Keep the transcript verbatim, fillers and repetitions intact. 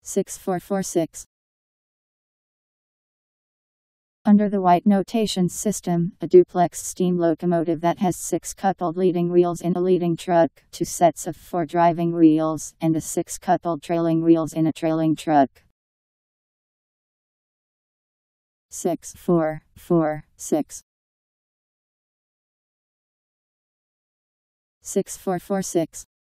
six four four six. Under the White notation system, a duplex steam locomotive that has six coupled leading wheels in a leading truck, two sets of four driving wheels, and a six coupled trailing wheels in a trailing truck. six four four six. six four four six.